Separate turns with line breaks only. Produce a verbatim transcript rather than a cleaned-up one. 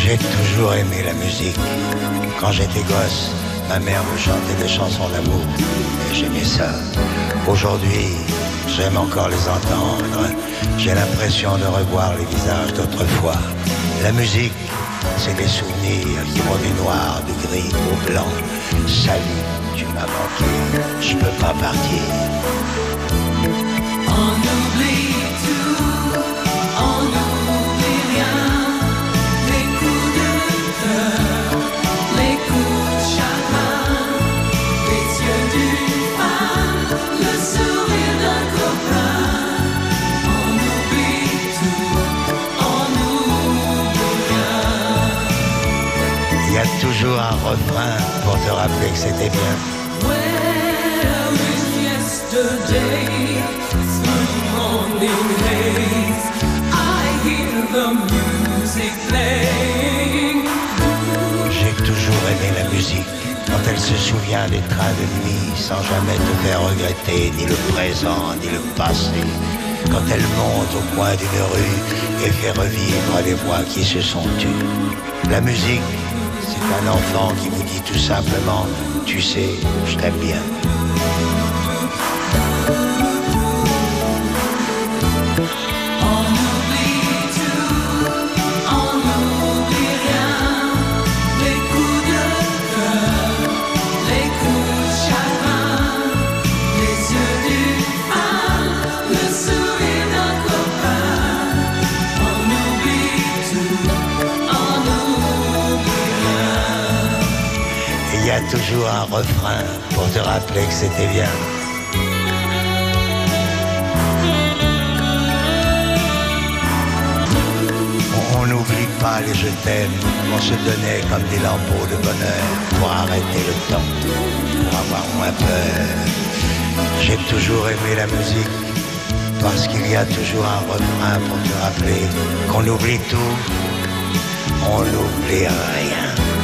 J'ai toujours aimé la musique. Quand j'étais gosse, ma mère me chantait des chansons d'amour et j'aimais ça. Aujourd'hui, j'aime encore les entendre. J'ai l'impression de revoir les visages d'autrefois. La musique, c'est des souvenirs qui vont du noir, du gris au blanc. Salut, tu m'as manqué, je peux pas partir.
On oublie tout, on n'oublie rien. Les coups de cœur, les coups de chagrin, les yeux d'une femme, le sourire d'un copain. On oublie tout, on n'oublie rien.
Il y a toujours un refrain pour te rappeler que c'était bien.
Where is yesterday? Through morning haze, I hear the music playing.
J'ai toujours aimé la musique. Quand elle se souvient des trains de nuit sans jamais te faire regretter ni le présent ni le passé. Quand elle monte au coin d'une rue et fait revivre les voix qui se sont tues. La musique, c'est un enfant qui vous dit tout simplement, tu sais, je t'aime bien.
On oublie tout, on n'oublie rien. Les coups de cœur, les coups de chagrin, les yeux d'une femme, le sourire d'un copain. On oublie tout, on n'oublie rien.
Et il y a toujours un refrain pour te rappeler que c'était bien. On n'oublie pas les je t'aime qu'on se donnait comme des lambeaux de bonheur pour arrêter le temps, pour avoir moins peur. J'ai toujours aimé la musique parce qu'il y a toujours un refrain pour te rappeler qu'on oublie tout, on n'oublie rien.